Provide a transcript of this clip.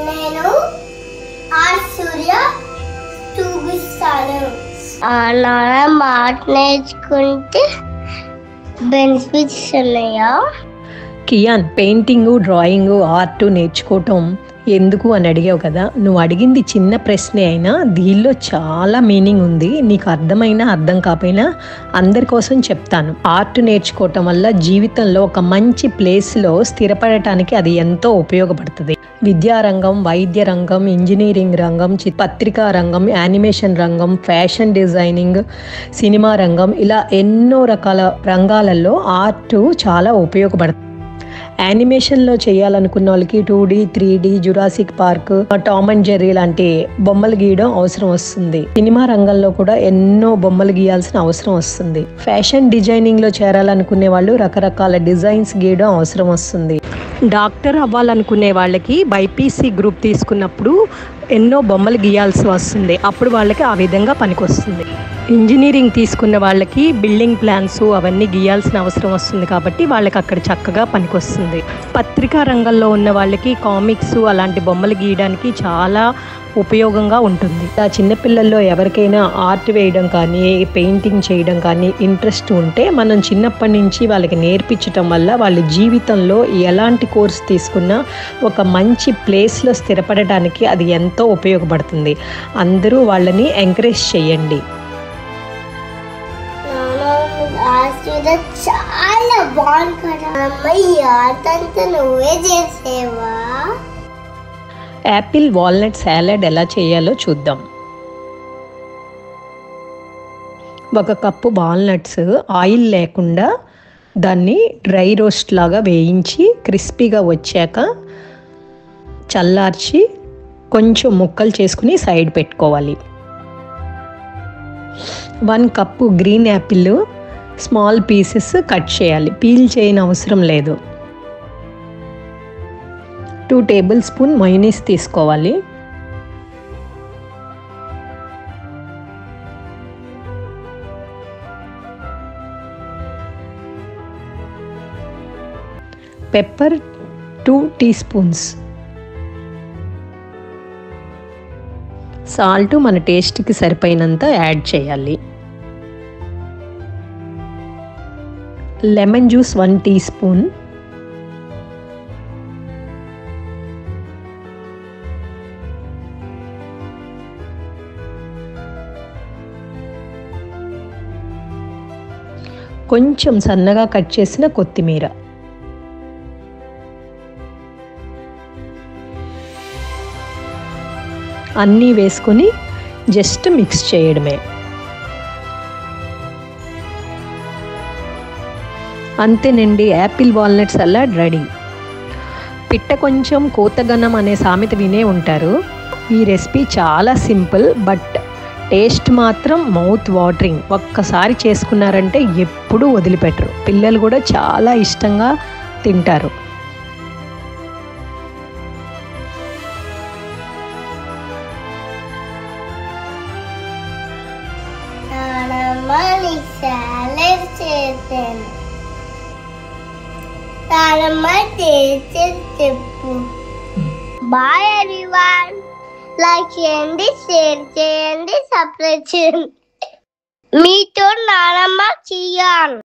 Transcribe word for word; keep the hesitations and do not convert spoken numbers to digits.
నేను ఆర్ సూర్య చూపిస్తాను. అలా మాట నేర్చుకుంటే బెనిఫిట్స్ ఉన్నాయా? కియాన్, పెయింటింగ్, డ్రాయింగ్, ఆర్ట్ నేర్చుకోవటం ఎందుకు అని అడిగావు కదా. నువ్వు అడిగింది చిన్న ప్రశ్నే అయినా దీనిలో చాలా మీనింగ్ ఉంది. నీకు అర్థమైనా అర్థం కాకపోయినా అందరి కోసం చెప్తాను. ఆర్ట్ నేర్చుకోవటం వల్ల జీవితంలో ఒక మంచి ప్లేస్లో స్థిరపడటానికి అది ఎంతో ఉపయోగపడుతుంది. విద్యారంగం, వైద్య రంగం, ఇంజనీరింగ్ రంగం, పత్రికా రంగం, యానిమేషన్ రంగం, ఫ్యాషన్ డిజైనింగ్, సినిమా రంగం, ఇలా ఎన్నో రకాల రంగాలలో ఆర్ట్ చాలా ఉపయోగపడుతుంది. యానిమేషన్లో చేయాలనుకున్న వాళ్ళకి two D three D Jurassic Park, Tom and Jerry లాంటి బొమ్మలు గీయడం అవసరం వస్తుంది. సినిమా రంగంలో కూడా ఎన్నో బొమ్మలు గీయాల్సిన అవసరం వస్తుంది. ఫ్యాషన్ డిజైనింగ్ లో చేరాలనుకునే వాళ్ళు రకరకాల డిజైన్స్ గీయడం అవసరం వస్తుంది. డాక్టర్ అవ్వాలనుకునే వాళ్ళకి బైపీసీ గ్రూప్ తీసుకున్నప్పుడు ఎన్నో బొమ్మలు గీయాల్సి వస్తుంది. అప్పుడు వాళ్ళకి ఆ విధంగా పనికొస్తుంది. ఇంజనీరింగ్ తీసుకున్న వాళ్ళకి బిల్డింగ్ ప్లాన్స్ అవన్నీ గీయాల్సిన అవసరం వస్తుంది కాబట్టి వాళ్ళకి అక్కడ చక్కగా పనికొస్తుంది. పత్రికా రంగంలో ఉన్న వాళ్ళకి కామిక్స్ అలాంటి బొమ్మలు గీయడానికి చాలా ఉపయోగంగా ఉంటుంది. ఆ చిన్నపిల్లల్లో ఎవరికైనా ఆర్ట్ వేయడం కానీ పెయింటింగ్ చేయడం కానీ ఇంట్రెస్ట్ ఉంటే మనం చిన్నప్పటి నుంచి వాళ్ళకి నేర్పించటం వల్ల వాళ్ళ జీవితంలో ఎలాంటి కోర్స్ తీసుకున్నా ఒక మంచి ప్లేస్లో స్థిరపడడానికి అది ఎంతో ఉపయోగపడుతుంది. అందరూ వాళ్ళని ఎంకరేజ్ చేయండి. చాలా బాగుంది. నువ్వే చేసేవా? యాపిల్ వాల్నట్ సాలడ్ ఎలా చేయాలో చూద్దాం. ఒక కప్పు వాల్నట్స్ ఆయిల్ లేకుండా దాన్ని డ్రై రోస్ట్ లాగా వేయించి క్రిస్పీగా వచ్చాక చల్లార్చి కొంచెం ముక్కలు చేసుకుని సైడ్ పెట్టుకోవాలి. One cup green apple small pieces cut చేయాలి. పీల్ చేయని అవసరం లేదు. టూ టేబుల్ స్పూన్ మయోనీస్ తీసుకోవాలి. Pepper two teaspoons. Salt మన టేస్ట్కి సరిపోయినంత యాడ్ చేయాలి. Lemon juice one teaspoon. కొంచెం సన్నగా కట్ చేసిన కొత్తిమీర. అన్నీ వేసుకొని జస్ట్ మిక్స్ చేయడమే. అంతేనండి, యాపిల్ వాల్నట్ సలాడ్ రెడీ. పిట్ట కొంచెం కోతగనం అనే సామెత వినే ఉంటారు. ఈ రెసిపీ చాలా సింపుల్ బట్ టేస్ట్ మాత్రం మౌత్ వాటరింగ్. ఒక్కసారి చేసుకున్నారంటే ఎప్పుడూ వదిలిపెట్టరు. పిల్లలు కూడా చాలా ఇష్టంగా తింటారు. Bye everyone. లైక్ చేయండి, షేర్ చేయండి, సబ్స్క్రైబ్ చేయండి. మీతో నానమ్మ కియాన్.